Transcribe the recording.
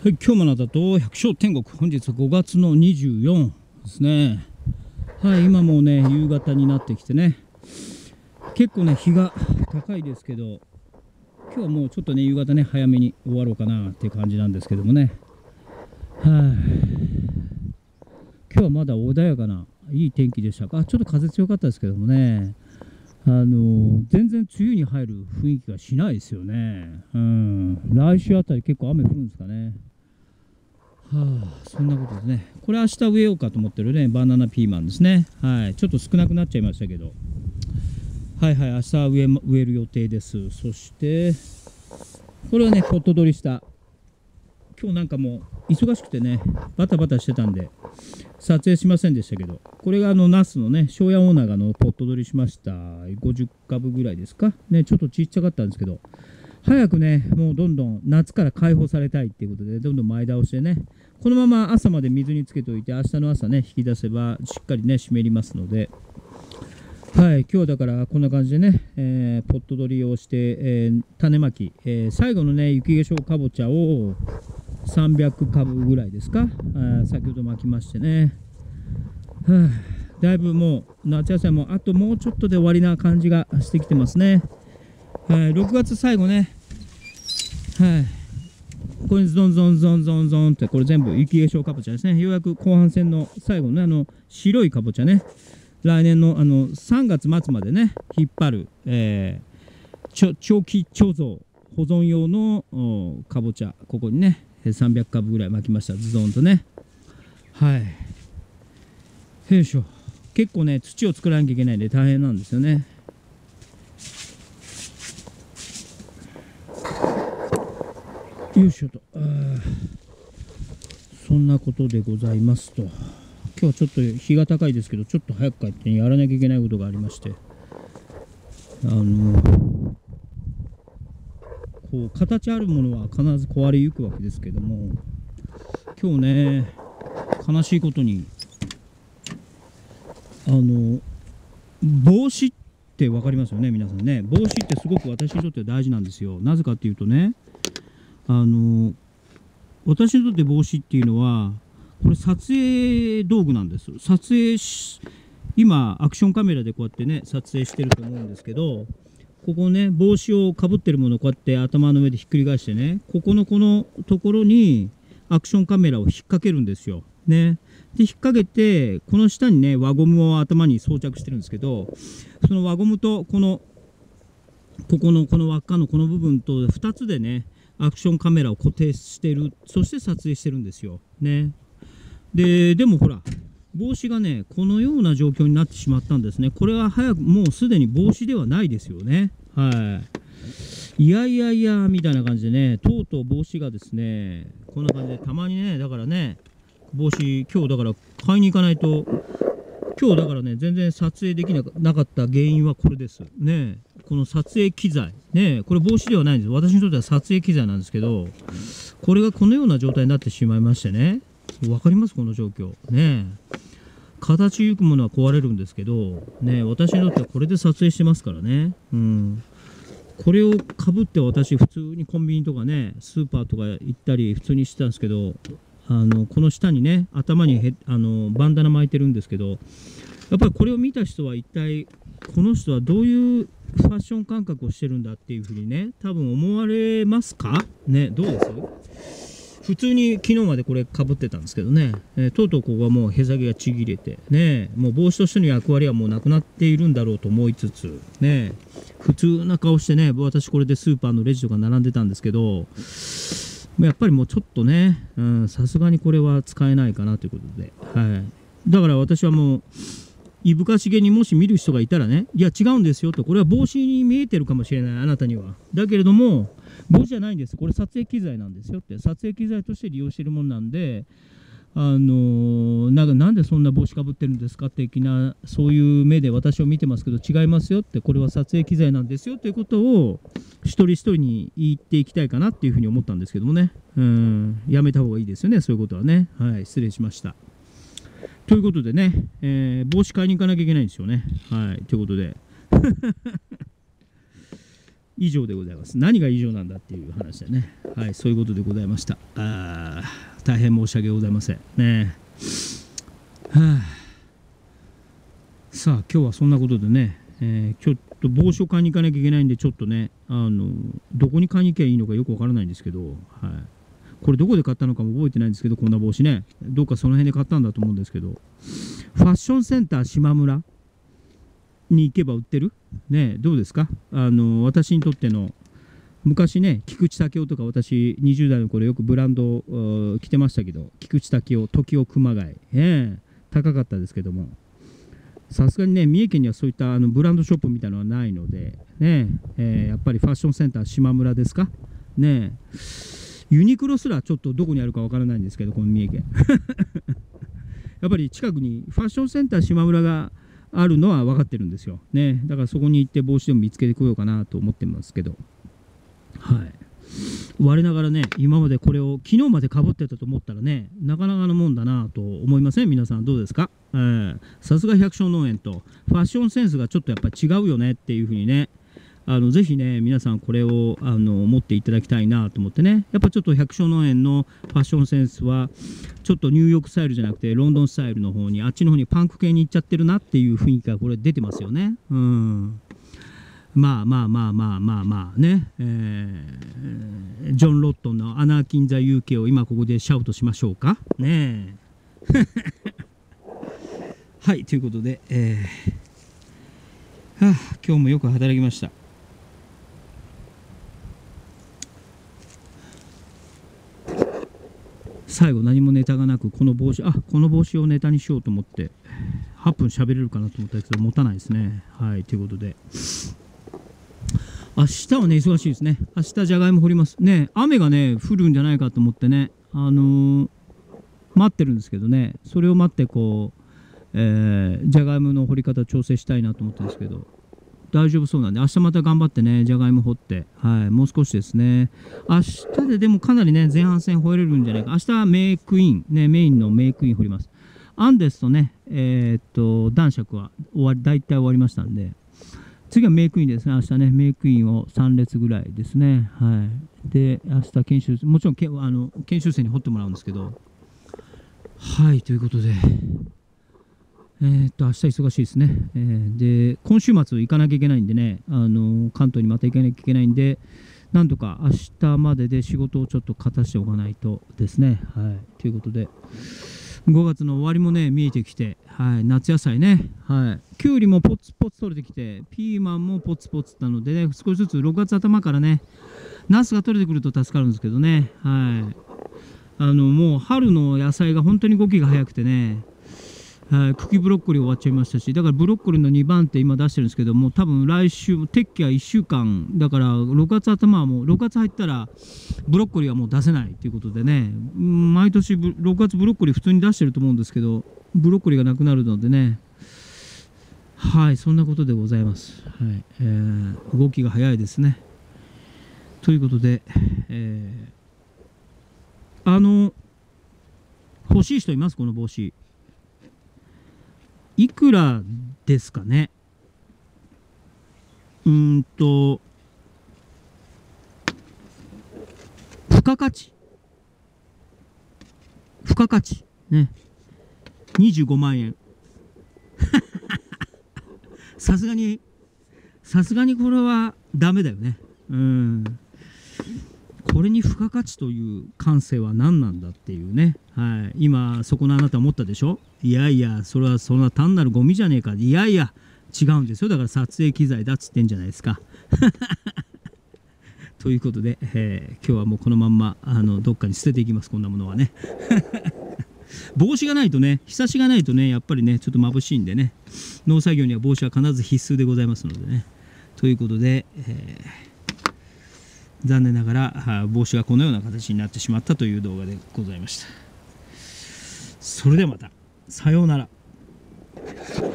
はい、今日もあなたと百姓天国、本日5月の24ですね。はい、今もうね、夕方になってきてね、結構ね、日が高いですけど、今日はもうちょっとね、夕方ね、早めに終わろうかなっていう感じなんですけどもね。はい、今日はまだ穏やかないい天気でしたか。ちょっと風強かったですけどもね、全然梅雨に入る雰囲気がしないですよね。来週あたり結構雨降るんですかね。そんなことですね。これ明日植えようかと思ってるね、バナナピーマンですね。はい、ちょっと少なくなっちゃいましたけど。はいはい、明日植える予定です。そして、これはね、ポット取りした。今日なんかもう忙しくてね、バタバタしてたんで、撮影しませんでしたけど、これがナスのね、庄屋オーナーがポット取りしました。50株ぐらいですか。ね、ちょっとちっちゃかったんですけど、早くね、もうどんどん夏から解放されたいっていうことで、どんどん前倒してね、このまま朝まで水につけておいて、明日の朝ね、引き出せばしっかりね、湿りますので、はい、今日だからこんな感じでね、ポット取りをして、種まき、最後のね、雪化粧かぼちゃを300株ぐらいですか、先ほどまきましてね、だいぶもう夏野菜もあともうちょっとで終わりな感じがしてきてますね。6月最後ね、これゾンゾンゾンゾンゾンってこれ全部雪化粧かぼちゃですね。ようやく後半戦の最後の白いかぼちゃね、来年の3月末までね引っ張る、長期貯蔵保存用のかぼちゃ、ここにね300株ぐらい巻きました。ズドンとね。はい。よいしょ。結構ね土を作らなきゃいけないんで大変なんですよね。よいしょと。そんなことでございますと、今日はちょっと日が高いですけど、ちょっと早く帰ってやらなきゃいけないことがありまして、こう形あるものは必ず壊れゆくわけですけども、今日ね悲しいことに帽子って分かりますよね、皆さんね。帽子ってすごく私にとっては大事なんですよ。なぜかっていうとね、私にとって帽子っていうのはこれ撮影道具なんです。今アクションカメラでこうやってね撮影してると思うんですけど、ここね帽子をかぶってるものをこうやって頭の上でひっくり返してね、ここのところにアクションカメラを引っ掛けるんですよ。ね、で引っ掛けてこの下にね輪ゴムを頭に装着してるんですけど、その輪ゴムとここの輪っかのこの部分と2つでねアクションカメラを固定してる、そして撮影してるんですよ。ね、でもほら帽子がねこのような状況になってしまったんですね。これはもうすでに帽子ではないですよね。いやいやいやみたいな感じでね、とうとう帽子がですねこんな感じで、たまにねだからね帽子今日だから買いに行かないと、今日だからね全然撮影できなかった原因はこれですね。この撮影機材ね、これ帽子ではないんです。私にとっては撮影機材なんですけど、これがこのような状態になってしまいましてね。わかりますこの状況ね。形ゆくものは壊れるんですけどね、私にとってはこれで撮影してますからね。これをかぶって私普通にコンビニとかねスーパーとか行ったり普通にしてたんですけど、この下にね頭にバンダナ巻いてるんですけど、やっぱりこれを見た人は一体この人はどういうファッション感覚をしてるんだっていうふうにね多分思われますかね。どうです？普通に昨日までこれかぶってたんですけどね、とうとうここはもうへさげがちぎれてね、もう帽子としての役割はもうなくなっているんだろうと思いつつね、普通な顔してね私これでスーパーのレジとか並んでたんですけど、やっぱりもうちょっとねさすがにこれは使えないかなということで、だから私はもういぶかしげにもし見る人がいたらね、いや違うんですよと、これは帽子に見えてるかもしれない、あなたには。だけれども帽子じゃないんです、これ撮影機材なんですよって、撮影機材として利用しているものなんで、なんでそんな帽子かぶってるんですか的な、そういう目で私を見てますけど違いますよって、これは撮影機材なんですよということを一人一人に言っていきたいかなっていうふうに思ったんですけどもね、やめた方がいいですよね、そういうことはね。はい、失礼しました。ということでね、帽子買いに行かなきゃいけないんですよね。はい、ということで以上でございます。何が以上なんだっていう話でね。はい、そういうことでございました。大変申し訳ございません。ね。さあ、今日はそんなことでね、ちょっと帽子を買いに行かなきゃいけないんで、ちょっとね、どこに買いに行けばいいのかよくわからないんですけど、はい。これどこで買ったのかも覚えてないんですけど、こんな帽子ね。どっかその辺で買ったんだと思うんですけど、ファッションセンター島村に行けば売ってるね。どうですか？私にとっての昔ね、菊池武雄とか、私20代の頃よくブランド着てましたけど、菊池武雄、時雄熊谷、高かったですけども、さすがにね、三重県にはそういったブランドショップみたいなのはないので、ね、やっぱりファッションセンター島村ですかね。ユニクロすらちょっとどこにあるかわからないんですけど、この三重県やっぱり近くにファッションセンター島村があるのは分かってるんですよ、ね。だからそこに行って帽子でも見つけてこようかなと思ってますけど、はい。我ながらね、今までこれを昨日までかぶってたと思ったらね、なかなかのもんだなと思いません？皆さんどうですか？さすが百姓農園とファッションセンスがちょっとやっぱり違うよねっていうふうにね、ぜひね、皆さんこれを持っていただきたいなと思ってね。やっぱちょっと百姓農園のファッションセンスはちょっとニューヨークスタイルじゃなくてロンドンスタイルの方に、あっちの方にパンク系に行っちゃってるなっていう雰囲気がこれ出てますよね。まあね、ジョン・ロットンのアナーキン・ザ・ UK を今ここでシャウトしましょうかね。はい、ということで、今日もよく働きました。最後何もネタがなく、この帽子をネタにしようと思って8分喋れるかなと思ったけど持たないですね。はい、ということで明日はね忙しいですね。明日じゃがいも掘りますね。雨がね降るんじゃないかと思ってね、待ってるんですけどね、それを待ってこう、じゃがいもの掘り方調整したいなと思ってるんですけど、大丈夫そうなんで明日また頑張ってね、じゃがいも掘って、はい、もう少しですね。明日ででもかなりね前半戦掘れるんじゃないか。明日はメイクインね、メインのメイクイン掘ります。アンデスとね男爵は大体終わりましたんで、次はメイクインですね。明日ねメイクインを3列ぐらいですね。はい。で明日研修、もちろん研修生に掘ってもらうんですけど、はい、ということで明日忙しいですね。で今週末行かなきゃいけないんでね、関東にまた行かなきゃいけないんで、なんとか明日までで仕事をちょっと片しておかないとですね。はい、ということで5月の終わりもね見えてきて、はい、夏野菜ね、はい、きゅうりもポツポツ取れてきて、ピーマンもポツポツなのでね、少しずつ6月頭からねナスが取れてくると助かるんですけどね。はい、もう春の野菜が本当に動きが早くてね、茎ブロッコリー終わっちゃいましたし、だからブロッコリーの2番手今出してるんですけども、多分来週撤去は1週間だから、6月頭はもう6月入ったらブロッコリーはもう出せないということでね、毎年6月ブロッコリー普通に出してると思うんですけど、ブロッコリーがなくなるのでね、はい、そんなことでございます。はい、動きが早いですね。ということで、欲しい人います？この帽子いくらですかね。付加価値ね、25万円さすがにこれはダメだよね。これに付加価値という感性は何なんだっていうね。はい、今そこのあなた思ったでしょ。いやいや、それはそんな単なるゴミじゃねえか。いやいや違うんですよ。だから撮影機材だっつってんじゃないですかということで、今日はもうこのまんまどっかに捨てていきます。こんなものはね帽子がないとね、日差しがないとね、やっぱりねちょっと眩しいんでね、農作業には帽子は必ず必須でございますのでね。ということで、残念ながら帽子がこのような形になってしまったという動画でございました。それではまた、さようなら。